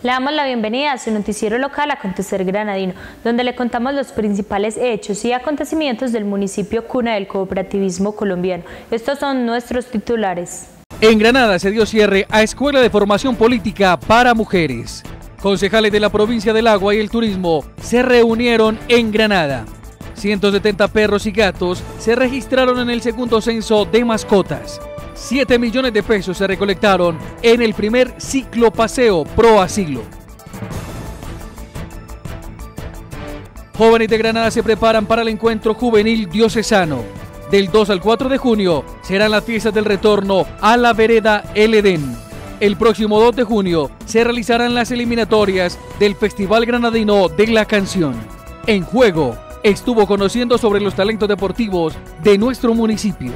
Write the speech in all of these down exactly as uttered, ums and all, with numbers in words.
Le damos la bienvenida a su noticiero local Acontecer Granadino, donde le contamos los principales hechos y acontecimientos del municipio cuna del cooperativismo colombiano. Estos son nuestros titulares. En Granada se dio cierre a Escuela de Formación Política para Mujeres. Concejales de la provincia del Agua y el Turismo se reunieron en Granada. ciento setenta perros y gatos se registraron en el segundo censo de mascotas. siete millones de pesos se recolectaron en el primer ciclo paseo Pro Asilo. Jóvenes de Granada se preparan para el encuentro juvenil diocesano. Del dos al cuatro de junio serán las fiestas del retorno a la vereda El Edén. El próximo dos de junio se realizarán las eliminatorias del Festival Granadino de la Canción. En juego estuvo conociendo sobre los talentos deportivos de nuestro municipio.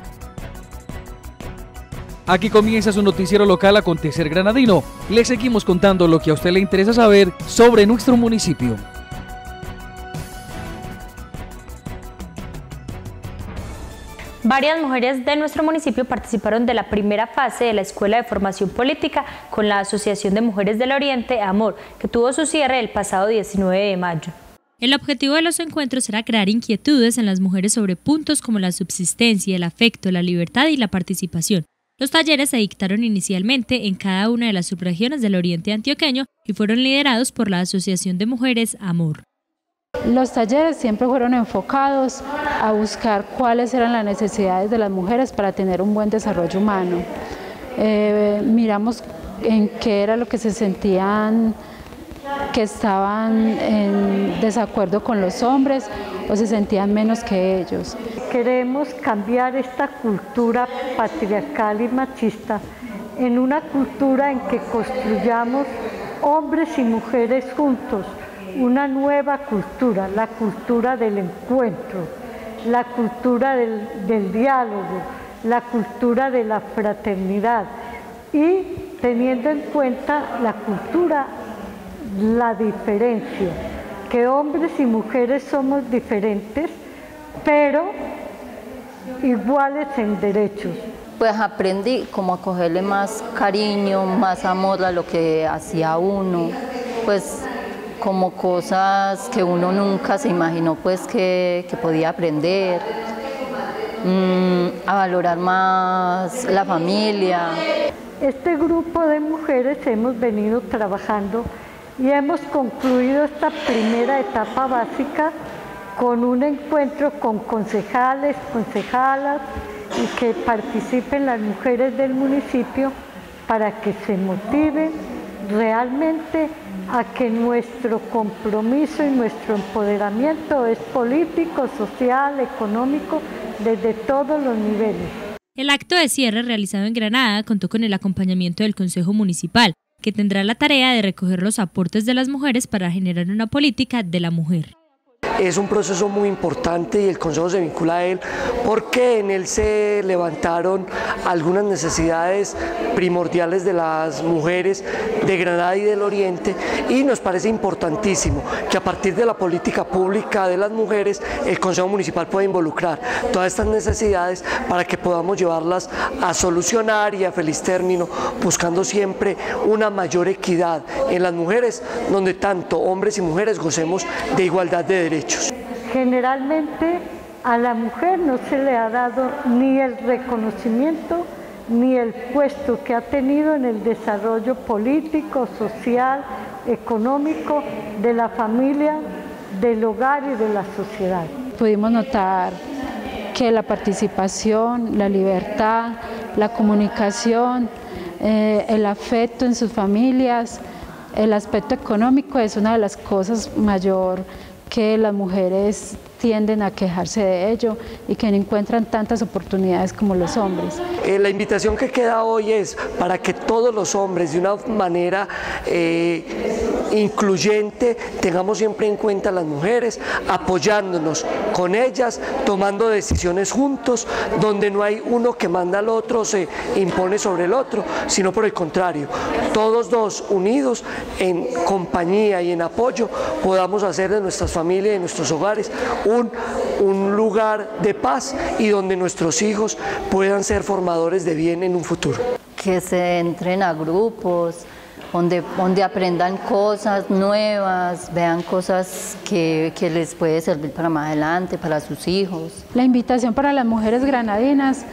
Aquí comienza su noticiero local Acontecer Granadino. Le seguimos contando lo que a usted le interesa saber sobre nuestro municipio. Varias mujeres de nuestro municipio participaron de la primera fase de la Escuela de Formación Política con la Asociación de Mujeres del Oriente, AMOR, que tuvo su cierre el pasado diecinueve de mayo. El objetivo de los encuentros era crear inquietudes en las mujeres sobre puntos como la subsistencia, el afecto, la libertad y la participación. Los talleres se dictaron inicialmente en cada una de las subregiones del Oriente Antioqueño y fueron liderados por la Asociación de Mujeres AMOR. Los talleres siempre fueron enfocados a buscar cuáles eran las necesidades de las mujeres para tener un buen desarrollo humano. Eh, miramos en qué era lo que se sentían que estaban en desacuerdo con los hombres o se sentían menos que ellos. Queremos cambiar esta cultura patriarcal y machista en una cultura en que construyamos hombres y mujeres juntos, una nueva cultura, la cultura del encuentro, la cultura del, del diálogo, la cultura de la fraternidad y teniendo en cuenta la cultura, la diferencia, que hombres y mujeres somos diferentes, pero iguales en derechos. Pues aprendí como a cogerle más cariño, más amor a lo que hacía uno, pues como cosas que uno nunca se imaginó pues que, que podía aprender, mmm, a valorar más la familia. Este grupo de mujeres hemos venido trabajando y hemos concluido esta primera etapa básica con un encuentro con concejales, concejalas y que participen las mujeres del municipio para que se motiven realmente a que nuestro compromiso y nuestro empoderamiento es político, social, económico, desde todos los niveles. El acto de cierre realizado en Granada contó con el acompañamiento del Consejo Municipal, que tendrá la tarea de recoger los aportes de las mujeres para generar una política de la mujer. Es un proceso muy importante y el Consejo se vincula a él porque en él se levantaron algunas necesidades primordiales de las mujeres de Granada y del Oriente y nos parece importantísimo que a partir de la política pública de las mujeres el Consejo Municipal pueda involucrar todas estas necesidades para que podamos llevarlas a solucionar y a feliz término, buscando siempre una mayor equidad en las mujeres, donde tanto hombres y mujeres gocemos de igualdad de derechos. Generalmente a la mujer no se le ha dado ni el reconocimiento ni el puesto que ha tenido en el desarrollo político, social, económico de la familia, del hogar y de la sociedad. Pudimos notar que la participación, la libertad, la comunicación, eh, el afecto en sus familias, el aspecto económico es una de las cosas mayor que las mujeres tienden a quejarse de ello y que no encuentran tantas oportunidades como los hombres. Eh, la invitación que queda hoy es para que todos los hombres de una manera eh, incluyente tengamos siempre en cuenta a las mujeres, apoyándonos con ellas, tomando decisiones juntos, donde no hay uno que manda al otro o se impone sobre el otro, sino por el contrario, todos dos unidos en compañía y en apoyo podamos hacer de nuestras familias y de nuestros hogares un, un lugar de paz y donde nuestros hijos puedan ser formadores de bien en un futuro. Que se entren a grupos, donde, donde aprendan cosas nuevas, vean cosas que, que les puede servir para más adelante, para sus hijos. La invitación para las mujeres granadinas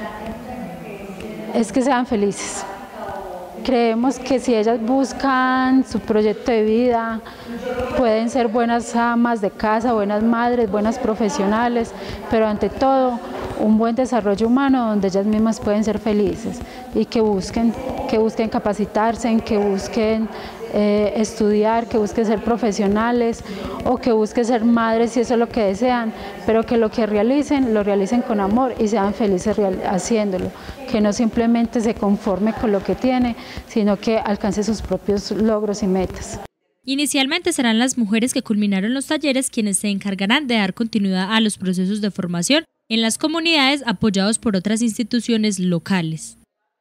es que sean felices. Creemos que si ellas buscan su proyecto de vida, pueden ser buenas amas de casa, buenas madres, buenas profesionales, pero ante todo un buen desarrollo humano donde ellas mismas pueden ser felices y que busquen, que busquen capacitarse, que busquen eh, estudiar, que busquen ser profesionales o que busquen ser madres si eso es lo que desean, pero que lo que realicen, lo realicen con amor y sean felices haciéndolo, que no simplemente se conforme con lo que tiene, sino que alcance sus propios logros y metas. Inicialmente serán las mujeres que culminaron los talleres quienes se encargarán de dar continuidad a los procesos de formación en las comunidades apoyados por otras instituciones locales.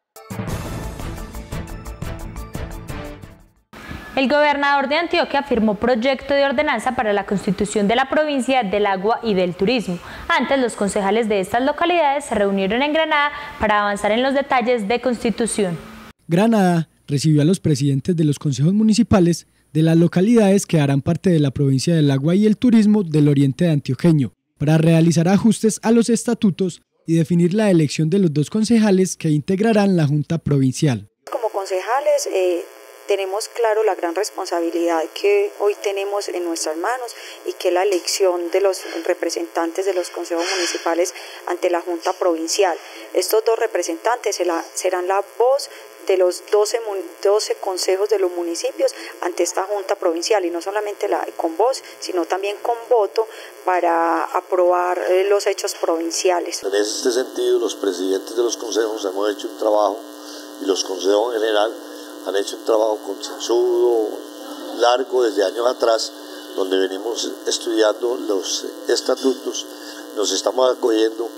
El gobernador de Antioquia firmó proyecto de ordenanza para la constitución de la provincia del agua y del turismo. Antes, los concejales de estas localidades se reunieron en Granada para avanzar en los detalles de constitución. Granada recibió a los presidentes de los consejos municipales de las localidades que harán parte de la provincia del agua y el turismo del oriente antioqueño, para realizar ajustes a los estatutos y definir la elección de los dos concejales que integrarán la Junta Provincial. Como concejales eh, tenemos claro la gran responsabilidad que hoy tenemos en nuestras manos y que la elección de los representantes de los consejos municipales ante la Junta Provincial. Estos dos representantes serán la voz de los doce, doce consejos de los municipios ante esta Junta Provincial, y no solamente la, con voz, sino también con voto para aprobar los hechos provinciales. En este sentido, los presidentes de los consejos hemos hecho un trabajo, y los consejos en general han hecho un trabajo concienzudo, largo desde años atrás, donde venimos estudiando los estatutos. Nos estamos acogiendo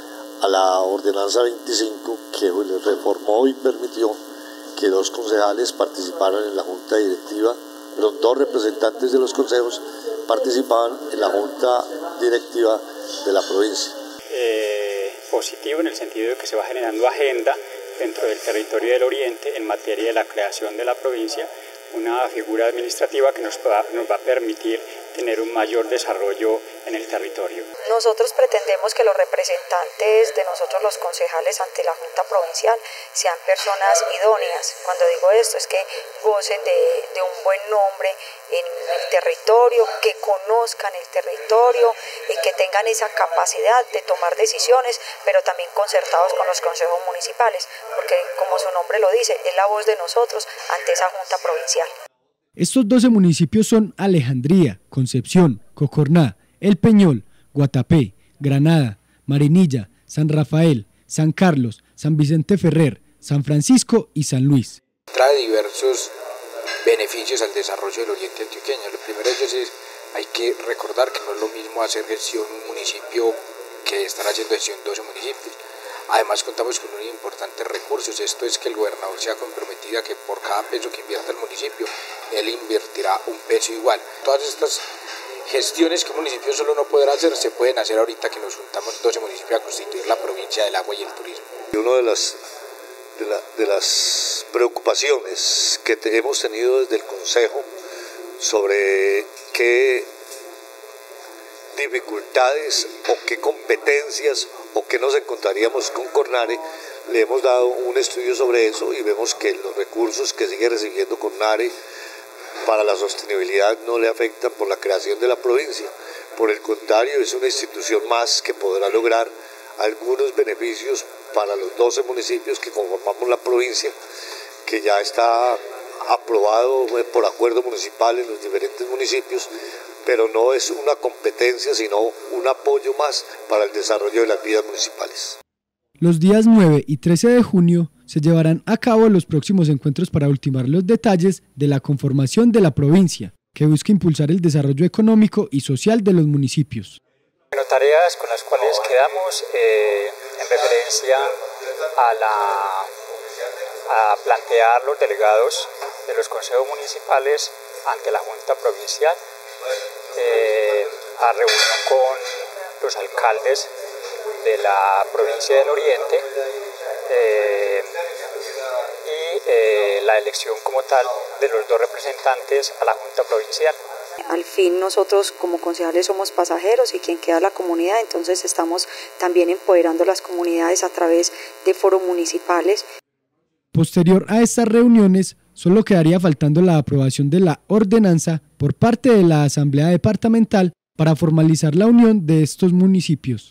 a la ordenanza veinticinco que reformó y permitió que dos concejales participaran en la junta directiva, los dos representantes de los consejos participaban en la junta directiva de la provincia. Eh, positivo en el sentido de que se va generando agenda dentro del territorio del Oriente en materia de la creación de la provincia, una figura administrativa que nos va, nos va a permitir tener un mayor desarrollo en el territorio. Nosotros pretendemos que los representantes de nosotros los concejales ante la Junta Provincial sean personas idóneas. Cuando digo esto es que gocen de, de un buen nombre en el territorio, que conozcan el territorio y que tengan esa capacidad de tomar decisiones, pero también concertados con los consejos municipales, porque como su nombre lo dice, es la voz de nosotros ante esa Junta Provincial. Estos doce municipios son Alejandría, Concepción, Cocorná, El Peñol, Guatapé, Granada, Marinilla, San Rafael, San Carlos, San Vicente Ferrer, San Francisco y San Luis. Trae diversos beneficios al desarrollo del oriente antioqueño. Lo primero de ellos es, hay que recordar que no es lo mismo hacer gestión un municipio que estar haciendo gestión doce municipios. Además contamos con unos importantes recursos, esto es que el gobernador se ha comprometido a que por cada peso que invierta el municipio, él invertirá un peso igual. Todas estas gestiones que un municipio solo no podrá hacer, se pueden hacer ahorita que nos juntamos doce municipios a constituir la provincia del agua y el turismo. Y una de las, de, la, de las preocupaciones que te, hemos tenido desde el Consejo sobre qué dificultades o qué competencias o qué nos encontraríamos con Cornare, le hemos dado un estudio sobre eso y vemos que los recursos que sigue recibiendo Cornare para la sostenibilidad no le afectan por la creación de la provincia. Por el contrario, es una institución más que podrá lograr algunos beneficios para los doce municipios que conformamos la provincia, que ya está aprobado por acuerdo municipal en los diferentes municipios, pero no es una competencia, sino un apoyo más para el desarrollo de las vías municipales. Los días nueve y trece de junio se llevarán a cabo los próximos encuentros para ultimar los detalles de la conformación de la provincia, que busca impulsar el desarrollo económico y social de los municipios. Bueno, tareas con las cuales quedamos eh, en referencia a, la, a plantear los delegados de los consejos municipales ante la Junta Provincial, eh, a reunión con los alcaldes de la provincia del Oriente, eh, y eh, la elección como tal de los dos representantes a la Junta Provincial. Al fin nosotros como concejales somos pasajeros y quien queda la comunidad, entonces estamos también empoderando las comunidades a través de foros municipales. Posterior a estas reuniones, solo quedaría faltando la aprobación de la ordenanza por parte de la Asamblea Departamental para formalizar la unión de estos municipios.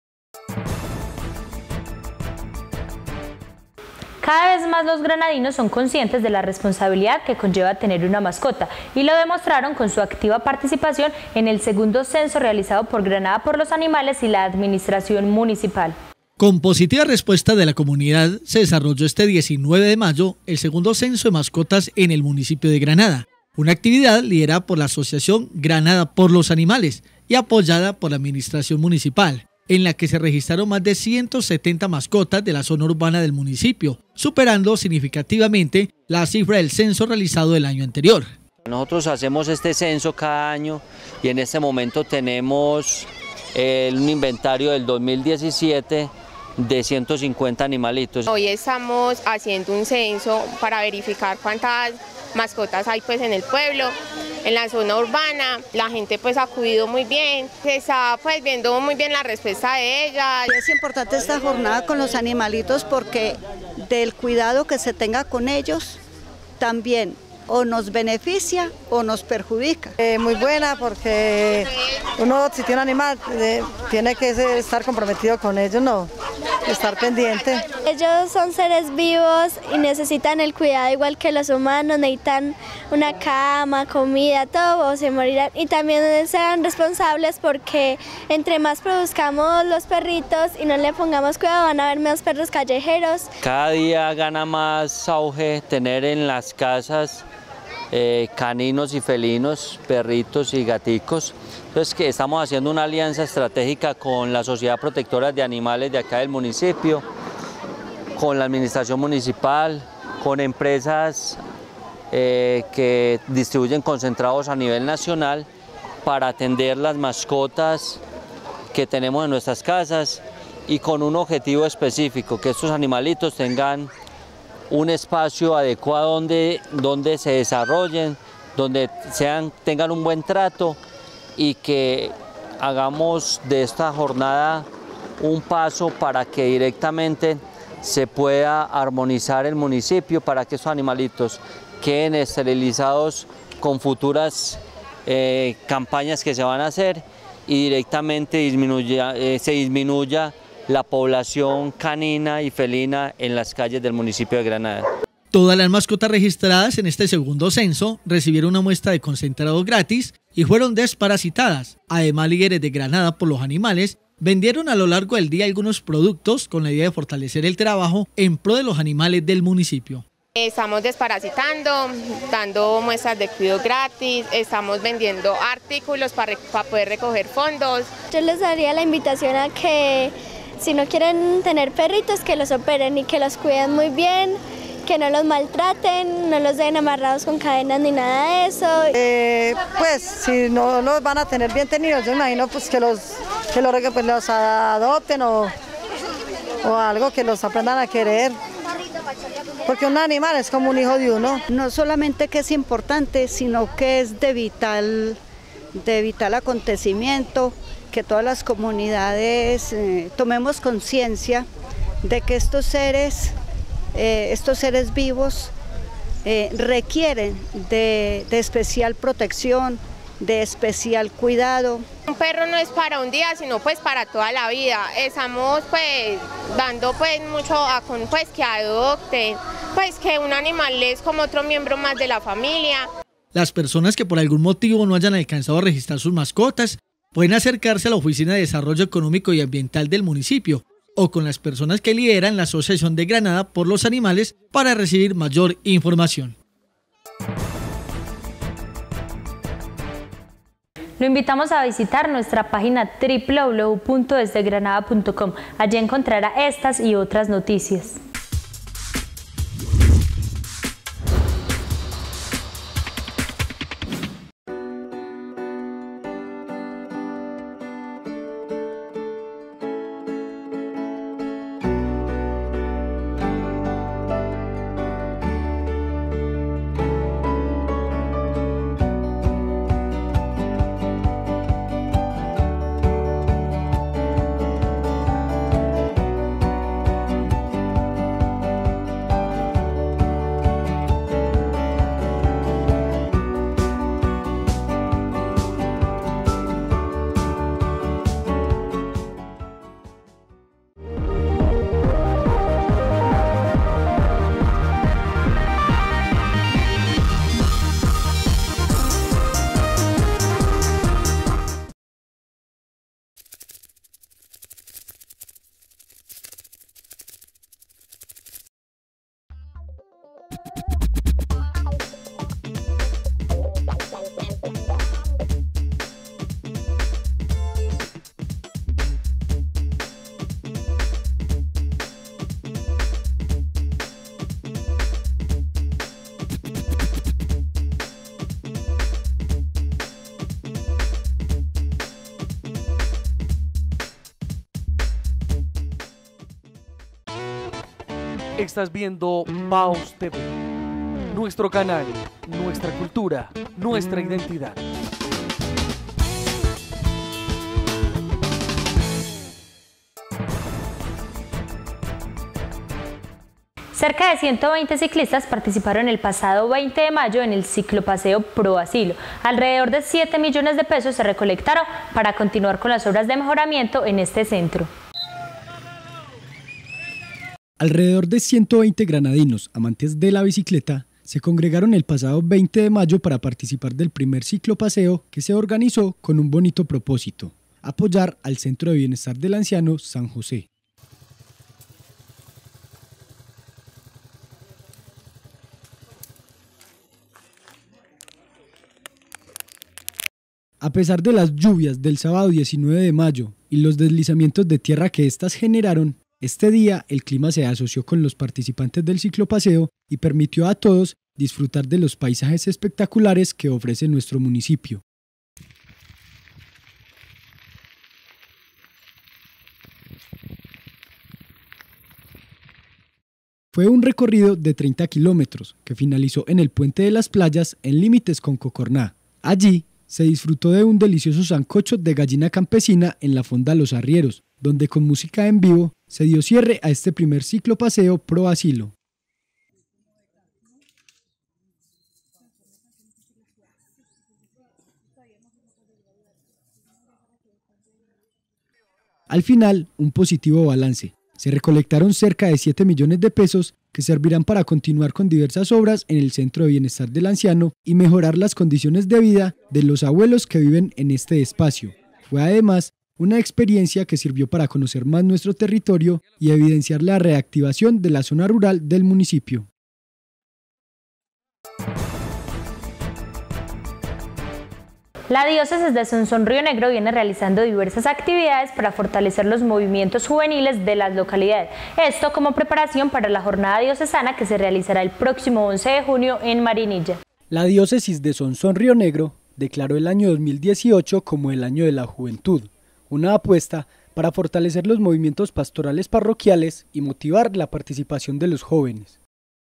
Cada vez más los granadinos son conscientes de la responsabilidad que conlleva tener una mascota y lo demostraron con su activa participación en el segundo censo realizado por Granada por los Animales y la Administración Municipal. Con positiva respuesta de la comunidad, se desarrolló este diecinueve de mayo el segundo censo de mascotas en el municipio de Granada, una actividad liderada por la Asociación Granada por los Animales y apoyada por la Administración Municipal, en la que se registraron más de ciento setenta mascotas de la zona urbana del municipio, superando significativamente la cifra del censo realizado el año anterior. Nosotros hacemos este censo cada año y en este momento tenemos eh, un inventario del dos mil diecisiete de ciento cincuenta animalitos. Hoy estamos haciendo un censo para verificar cuántas mascotas hay pues en el pueblo, en la zona urbana. La gente pues ha acudido muy bien, se está pues viendo muy bien la respuesta de ella. Es importante esta jornada con los animalitos porque del cuidado que se tenga con ellos también o nos beneficia o nos perjudica. Eh, muy buena porque uno si tiene un animal eh, tiene que estar comprometido con ellos, no, estar pendiente. Ellos son seres vivos y necesitan el cuidado igual que los humanos, necesitan una cama, comida, todo o se morirán. Y también sean responsables porque entre más produzcamos los perritos y no le pongamos cuidado van a haber menos perros callejeros. Cada día gana más auge tener en las casas Eh, caninos y felinos, perritos y gaticos. Entonces que estamos haciendo una alianza estratégica con la Sociedad Protectora de Animales de acá del municipio, con la administración municipal, con empresas eh, que distribuyen concentrados a nivel nacional para atender las mascotas que tenemos en nuestras casas y con un objetivo específico, que estos animalitos tengan un espacio adecuado donde, donde se desarrollen, donde sean, tengan un buen trato y que hagamos de esta jornada un paso para que directamente se pueda armonizar el municipio para que estos animalitos queden esterilizados con futuras eh, campañas que se van a hacer y directamente disminuya, eh, se disminuya la población canina y felina en las calles del municipio de Granada. Todas las mascotas registradas en este segundo censo recibieron una muestra de concentrado gratis y fueron desparasitadas. Además, líderes de Granada por los Animales vendieron a lo largo del día algunos productos con la idea de fortalecer el trabajo en pro de los animales del municipio. Estamos desparasitando, dando muestras de cuidado gratis, estamos vendiendo artículos para, para poder recoger fondos. Yo les daría la invitación a que si no quieren tener perritos, que los operen y que los cuiden muy bien, que no los maltraten, no los dejen amarrados con cadenas ni nada de eso. Eh, pues si no los van a tener bien tenidos, yo imagino pues que los, que los, pues, los adopten o, o algo, que los aprendan a querer. Porque un animal es como un hijo de uno. No solamente que es importante, sino que es de vital, de vital acontecimiento, que todas las comunidades eh, tomemos conciencia de que estos seres, eh, estos seres vivos eh, requieren de, de especial protección, de especial cuidado. Un perro no es para un día, sino pues para toda la vida. Estamos pues dando pues mucho a con pues que adopten, pues que un animal es como otro miembro más de la familia. Las personas que por algún motivo no hayan alcanzado a registrar sus mascotas pueden acercarse a la Oficina de Desarrollo Económico y Ambiental del municipio o con las personas que lideran la Asociación de Granada por los Animales para recibir mayor información. Lo invitamos a visitar nuestra página doble u doble u doble u punto desde granada punto com. Allí encontrará estas y otras noticias. Estás viendo Paus T V, nuestro canal, nuestra cultura, nuestra identidad. Cerca de ciento veinte ciclistas participaron el pasado veinte de mayo en el ciclopaseo Pro Asilo. Alrededor de siete millones de pesos se recolectaron para continuar con las obras de mejoramiento en este centro. Alrededor de ciento veinte granadinos, amantes de la bicicleta, se congregaron el pasado veinte de mayo para participar del primer ciclopaseo que se organizó con un bonito propósito: apoyar al Centro de Bienestar del Anciano San José. A pesar de las lluvias del sábado diecinueve de mayo y los deslizamientos de tierra que éstas generaron, este día el clima se asoció con los participantes del ciclopaseo y permitió a todos disfrutar de los paisajes espectaculares que ofrece nuestro municipio. Fue un recorrido de treinta kilómetros que finalizó en el Puente de las Playas en límites con Cocorná. Allí se disfrutó de un delicioso sancocho de gallina campesina en la Fonda Los Arrieros, donde con música en vivo se dio cierre a este primer ciclopaseo Pro Asilo. Al final, un positivo balance. Se recolectaron cerca de siete millones de pesos que servirán para continuar con diversas obras en el Centro de Bienestar del Anciano y mejorar las condiciones de vida de los abuelos que viven en este espacio. Fue además una experiencia que sirvió para conocer más nuestro territorio y evidenciar la reactivación de la zona rural del municipio. La diócesis de Sonsón Río Negro viene realizando diversas actividades para fortalecer los movimientos juveniles de las localidades. Esto como preparación para la jornada diocesana que se realizará el próximo once de junio en Marinilla. La diócesis de Sonsón Río Negro declaró el año dos mil dieciocho como el año de la juventud, una apuesta para fortalecer los movimientos pastorales parroquiales y motivar la participación de los jóvenes.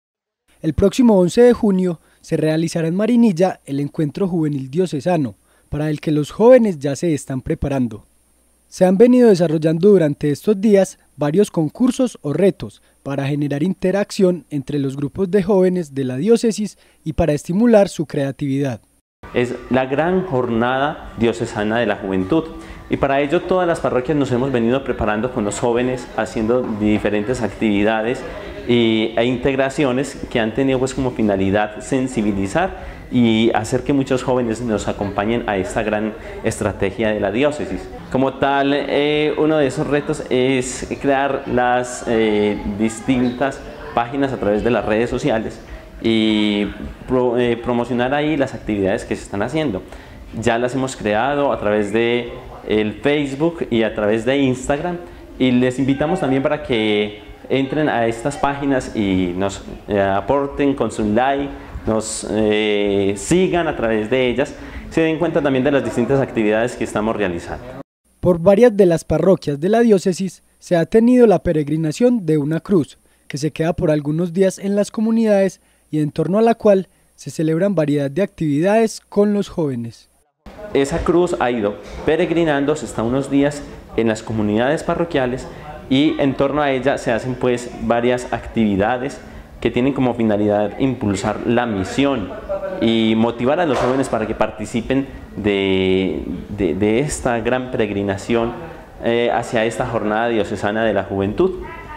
El próximo once de junio se realizará en Marinilla el encuentro juvenil diocesano, para el que los jóvenes ya se están preparando. Se han venido desarrollando durante estos días varios concursos o retos para generar interacción entre los grupos de jóvenes de la diócesis y para estimular su creatividad. Es la gran jornada diocesana de la juventud y para ello todas las parroquias nos hemos venido preparando con los jóvenes haciendo diferentes actividades y, e integraciones que han tenido pues como finalidad sensibilizar y hacer que muchos jóvenes nos acompañen a esta gran estrategia de la diócesis. Como tal, eh, uno de esos retos es crear las eh, distintas páginas a través de las redes sociales y pro, eh, promocionar ahí las actividades que se están haciendo. Ya las hemos creado a través de el Facebook y a través de Instagram y les invitamos también para que entren a estas páginas y nos eh, aporten con su like, nos eh, sigan a través de ellas, se den cuenta también de las distintas actividades que estamos realizando. Por varias de las parroquias de la diócesis se ha tenido la peregrinación de una cruz, que se queda por algunos días en las comunidades y en torno a la cual se celebran variedad de actividades con los jóvenes. Esa cruz ha ido peregrinándose hasta unos días en las comunidades parroquiales y en torno a ella se hacen pues varias actividades que tienen como finalidad impulsar la misión y motivar a los jóvenes para que participen de, de, de esta gran peregrinación eh, hacia esta jornada diocesana de la juventud.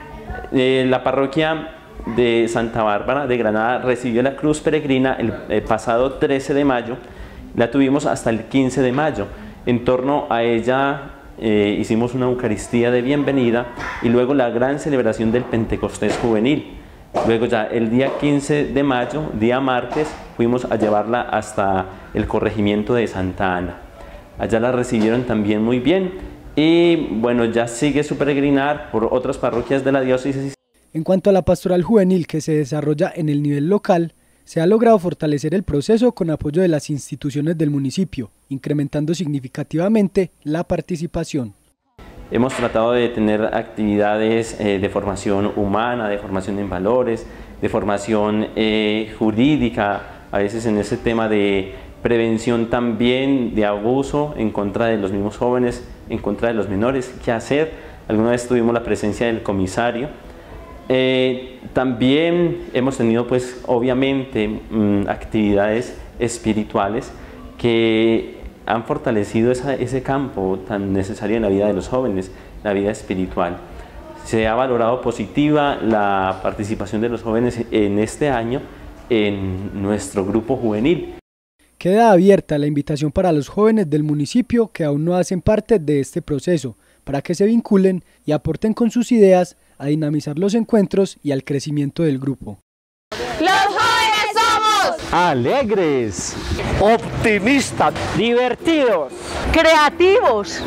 Eh, la parroquia de Santa Bárbara de Granada recibió la cruz peregrina el, el pasado trece de mayo, la tuvimos hasta el quince de mayo. En torno a ella eh, hicimos una Eucaristía de bienvenida y luego la gran celebración del Pentecostés juvenil. Luego ya el día quince de mayo, día martes, fuimos a llevarla hasta el corregimiento de Santa Ana. Allá la recibieron también muy bien y bueno, ya sigue su peregrinar por otras parroquias de la diócesis. En cuanto a la pastoral juvenil que se desarrolla en el nivel local, se ha logrado fortalecer el proceso con apoyo de las instituciones del municipio, incrementando significativamente la participación. Hemos tratado de tener actividades eh, de formación humana, de formación en valores, de formación eh, jurídica, a veces en ese tema de prevención también de abuso en contra de los mismos jóvenes, en contra de los menores, qué hacer. Alguna vez tuvimos la presencia del comisario. Eh, también hemos tenido pues obviamente mmm, actividades espirituales que han fortalecido esa, ese campo tan necesario en la vida de los jóvenes, la vida espiritual. Se ha valorado positiva la participación de los jóvenes en este año en nuestro grupo juvenil. Queda abierta la invitación para los jóvenes del municipio que aún no hacen parte de este proceso, para que se vinculen y aporten con sus ideas a dinamizar los encuentros y al crecimiento del grupo. ¡Los jóvenes somos! Alegres, optimistas, divertidos, creativos.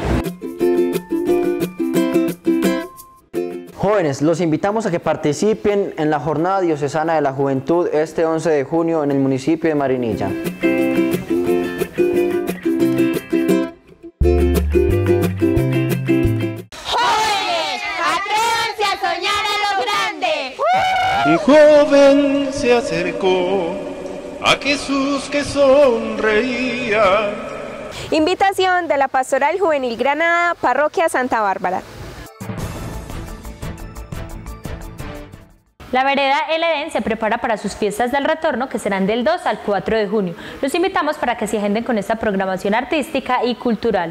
Jóvenes, los invitamos a que participen en la Jornada Diocesana de la Juventud este once de junio en el municipio de Marinilla. ¡Jóvenes, atrévanse a soñar a lo grande! Un joven se acercó a Jesús que sonreía. Invitación de la Pastoral Juvenil Granada, Parroquia Santa Bárbara. La vereda El Edén se prepara para sus fiestas del retorno, que serán del dos al cuatro de junio. Los invitamos para que se agenden con esta programación artística y cultural.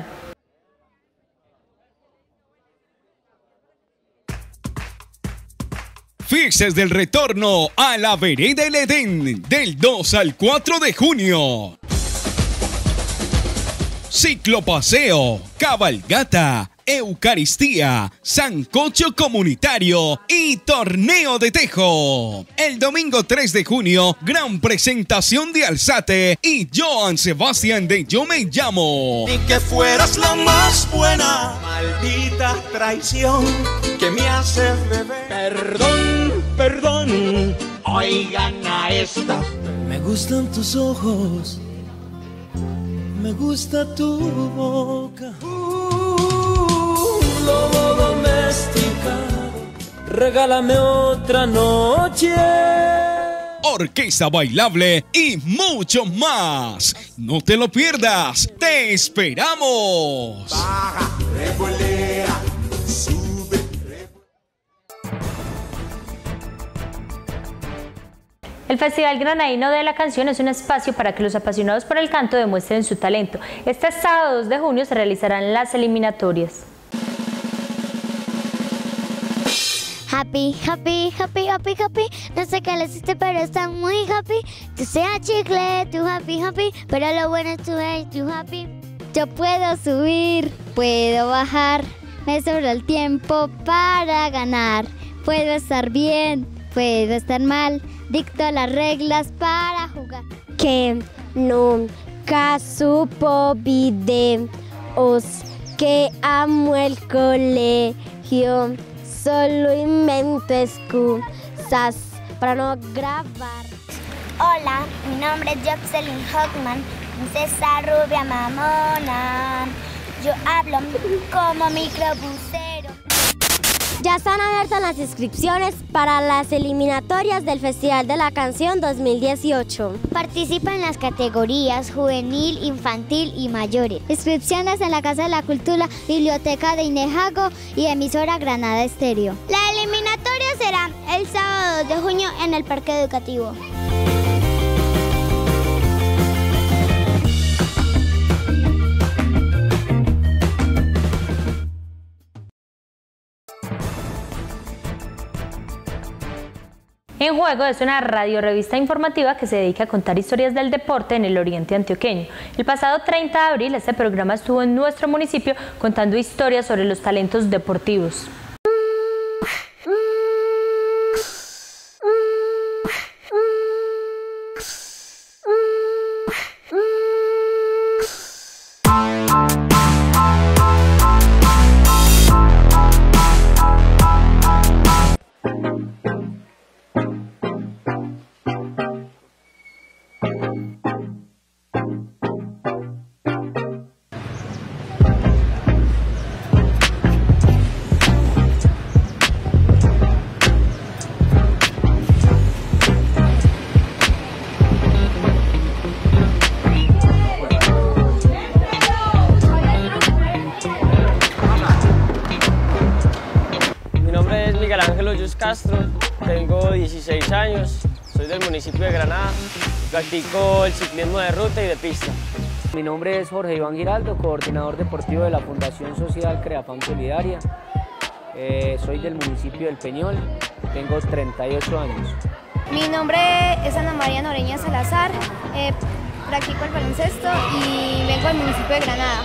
Fiestas del retorno a la vereda El Edén, del dos al cuatro de junio. Ciclopaseo, cabalgata, Eucaristía, sancocho comunitario y torneo de tejo. El domingo tres de junio, gran presentación de Alzate y Joan Sebastián de Yo Me Llamo. Ni que fueras la más buena, maldita traición que me hace beber. Perdón, perdón, oigan a esta. Me gustan tus ojos, me gusta tu boca. Lobo domesticado, regálame otra noche. Orquesta bailable y mucho más. No te lo pierdas, te esperamos. Baja, revolea, sube, revolea. El Festival Granadino de la Canción es un espacio para que los apasionados por el canto demuestren su talento. Este sábado dos de junio se realizarán las eliminatorias. Happy, happy, happy, happy, happy. No sé qué le hiciste, pero están muy happy. Tú seas chicle, tú happy, happy. Pero lo bueno es tú, hey, tú happy. Yo puedo subir, puedo bajar. Me sobra el tiempo para ganar. Puedo estar bien, puedo estar mal. Dicto las reglas para jugar. Que nunca supo videos. Que amo el colegio. Solo invento excusas para no grabar. Hola, mi nombre es Jocelyn Hockman, princesa rubia mamona. Yo hablo como microbusero. Ya están abiertas las inscripciones para las eliminatorias del Festival de la Canción dos mil dieciocho. Participa en las categorías juvenil, infantil y mayores. Inscripciones en la Casa de la Cultura, Biblioteca de Inejago y emisora Granada Estéreo. La eliminatoria será el sábado dos de junio en el Parque Educativo. En Juego es una radiorevista informativa que se dedica a contar historias del deporte en el oriente antioqueño. El pasado treinta de abril este programa estuvo en nuestro municipio contando historias sobre los talentos deportivos. nombre es Miguel Ángel Hoyos Castro, tengo dieciséis años, soy del municipio de Granada, practico el ciclismo de ruta y de pista. Mi nombre es Jorge Iván Giraldo, coordinador deportivo de la Fundación Social Creafam Solidaria. Eh, soy del municipio del Peñol, tengo treinta y ocho años. Mi nombre es Ana María Noreña Salazar, eh, practico el baloncesto y vengo del municipio de Granada.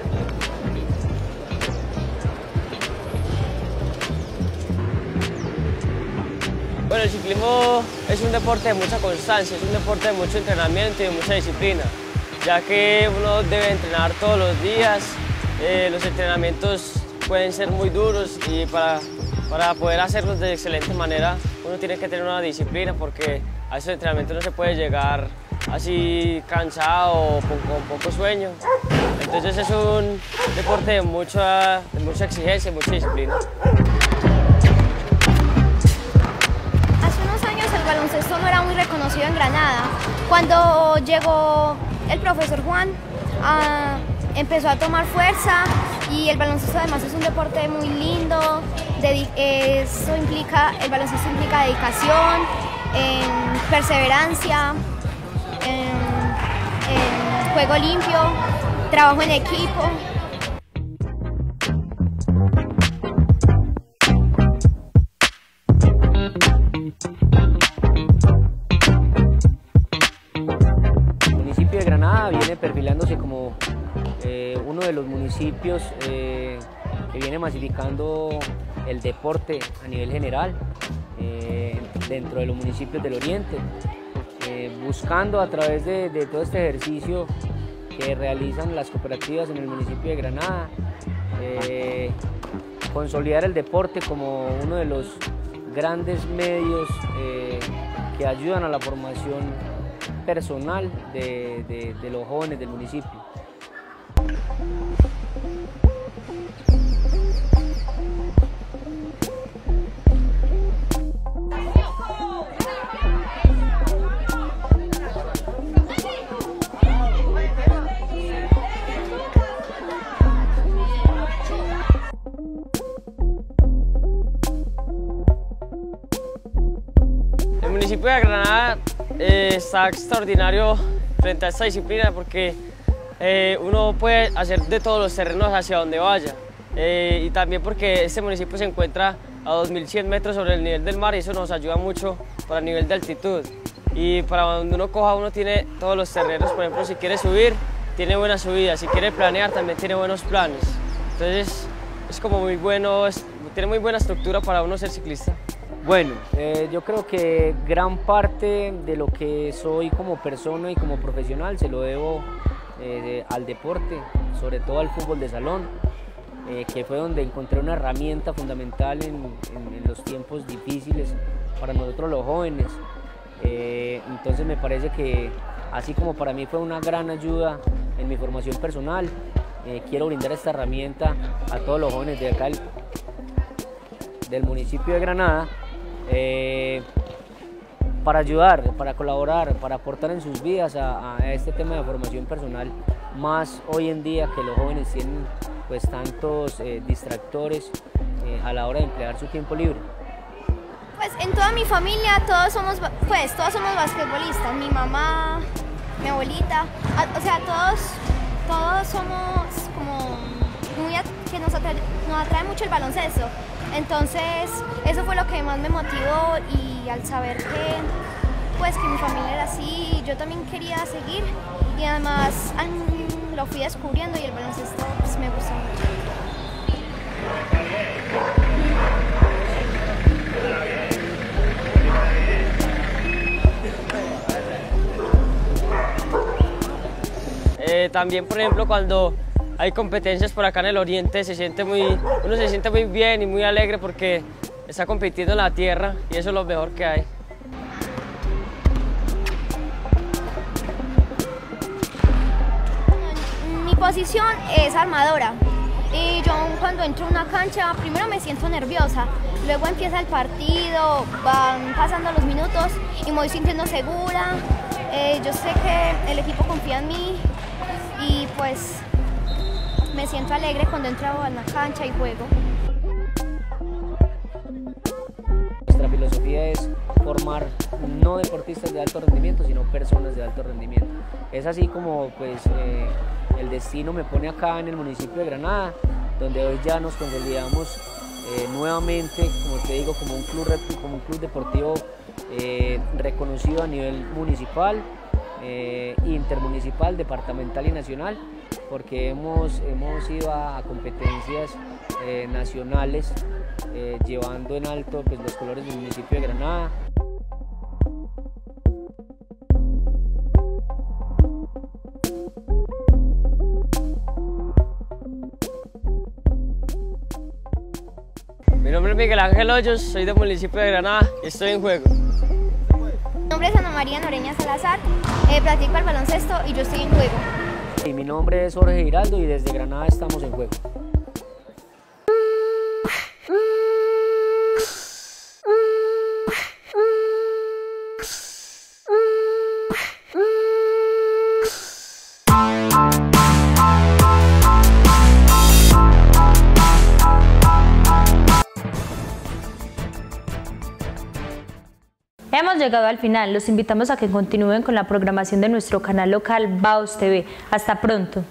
Bueno, el ciclismo es un deporte de mucha constancia, es un deporte de mucho entrenamiento y de mucha disciplina, ya que uno debe entrenar todos los días, eh, los entrenamientos pueden ser muy duros y para, para poder hacerlos de excelente manera uno tiene que tener una disciplina porque a esos entrenamientos no se puede llegar así cansado o con, con poco sueño. Entonces es un deporte de mucha, de mucha exigencia y mucha disciplina. El baloncesto no era muy reconocido en Granada. Cuando llegó el profesor Juan, uh, empezó a tomar fuerza y el baloncesto además es un deporte muy lindo. Eso implica, el baloncesto implica dedicación, en perseverancia, en, en juego limpio, trabajo en equipo. Viene perfilándose como eh, uno de los municipios eh, que viene masificando el deporte a nivel general eh, dentro de los municipios del Oriente, eh, buscando a través de, de todo este ejercicio que realizan las cooperativas en el municipio de Granada, eh, consolidar el deporte como uno de los grandes medios eh, que ayudan a la formación personal de, de, de los jóvenes del municipio. El municipio de Granada eh, está extraordinario frente a esta disciplina porque eh, uno puede hacer de todos los terrenos hacia donde vaya eh, y también porque este municipio se encuentra a dos mil cien metros sobre el nivel del mar y eso nos ayuda mucho para el nivel de altitud y para donde uno coja uno tiene todos los terrenos, por ejemplo si quiere subir tiene buena subida, si quiere planear también tiene buenos planes, entonces es como muy bueno, es, tiene muy buena estructura para uno ser ciclista. Bueno, eh, yo creo que gran parte de lo que soy como persona y como profesional se lo debo eh, al deporte, sobre todo al fútbol de salón, eh, que fue donde encontré una herramienta fundamental en, en, en los tiempos difíciles para nosotros los jóvenes. Eh, entonces me parece que así como para mí fue una gran ayuda en mi formación personal, eh, quiero brindar esta herramienta a todos los jóvenes de acá del, del municipio de Granada, Eh, para ayudar, para colaborar, para aportar en sus vidas a, a este tema de formación personal, más hoy en día que los jóvenes tienen pues tantos eh, distractores eh, a la hora de emplear su tiempo libre. Pues en toda mi familia todos somos, pues todos somos basquetbolistas, mi mamá, mi abuelita, o sea todos, todos somos como muy que nos atrae, nos atrae mucho el baloncesto. Entonces, eso fue lo que más me motivó y al saber que, pues, que mi familia era así, yo también quería seguir y además lo fui descubriendo y el baloncesto pues, me gustó mucho. Eh, también, por ejemplo, cuando hay competencias por acá en el Oriente, se siente muy, uno se siente muy bien y muy alegre porque está compitiendo en la tierra y eso es lo mejor que hay. Mi posición es armadora y yo cuando entro a una cancha primero me siento nerviosa, luego empieza el partido, van pasando los minutos y me voy sintiendo segura, eh, yo sé que el equipo confía en mí y pues me siento alegre cuando entro a la cancha y juego. idea es formar no deportistas de alto rendimiento, sino personas de alto rendimiento. Es así como pues, eh, el destino me pone acá en el municipio de Granada, donde hoy ya nos consolidamos eh, nuevamente, como te digo, como un club, como un club deportivo eh, reconocido a nivel municipal, eh, intermunicipal, departamental y nacional, porque hemos, hemos ido a, a competencias eh, nacionales eh, llevando en alto pues, los colores del municipio de Granada. Mi nombre es Miguel Ángel Hoyos, soy del municipio de Granada y estoy en juego. Mi nombre es Ana María Noreña Salazar, eh, practico el baloncesto y yo estoy en juego. Y mi nombre es Jorge Giraldo y desde Granada estamos en juego. Hemos llegado al final, los invitamos a que continúen con la programación de nuestro canal local Baos T V. Hasta pronto.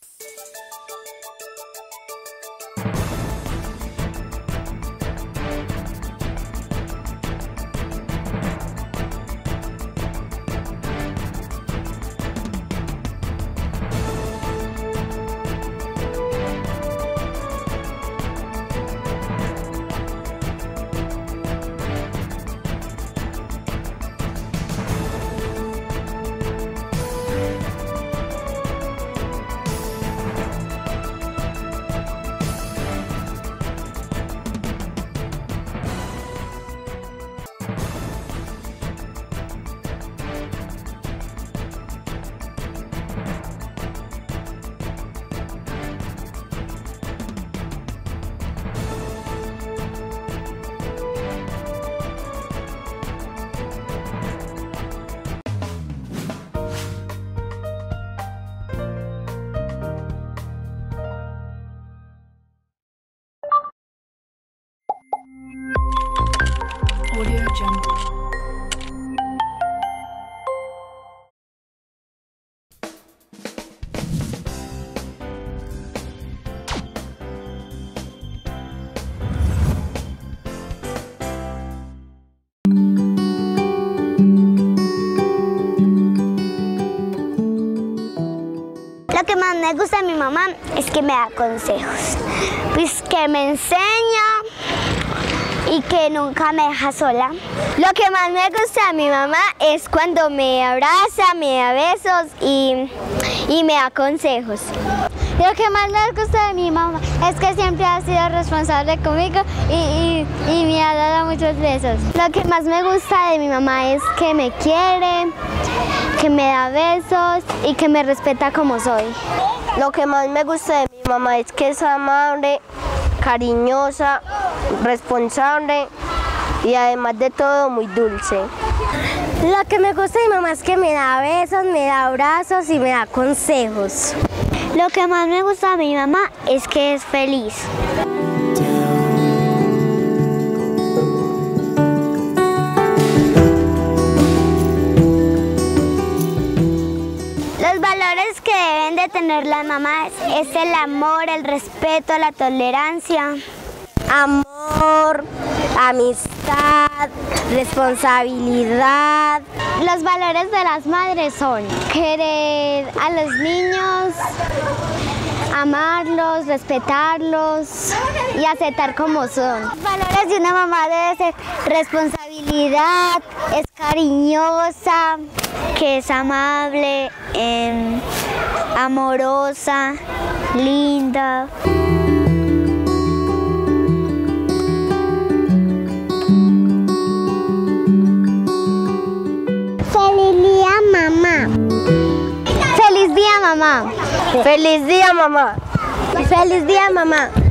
Audio Jungle. Lo que más me gusta de mi mamá es que me da consejos, pues que me enseña y que nunca me deja sola. Lo que más me gusta de mi mamá es cuando me abraza, me da besos y, y me da consejos. Lo que más me gusta de mi mamá es que siempre ha sido responsable conmigo y, y, y me ha dado muchos besos. Lo que más me gusta de mi mamá es que me quiere, que me da besos y que me respeta como soy. Lo que más me gusta de mi mamá es que es amable, cariñosa, responsable y además de todo muy dulce. Lo que me gusta de mi mamá es que me da besos, me da abrazos y me da consejos. Lo que más me gusta de mi mamá es que es feliz. Los valores que deben de tener las mamás es el amor, el respeto, la tolerancia. Amor, amistad, responsabilidad. Los valores de las madres son querer a los niños, amarlos, respetarlos y aceptar como son. Los valores de una mamá debe ser responsabilidad, es cariñosa, que es amable, eh, amorosa, linda. Feliz día, mamá. Feliz día, mamá. Feliz día, mamá. Feliz día, mamá.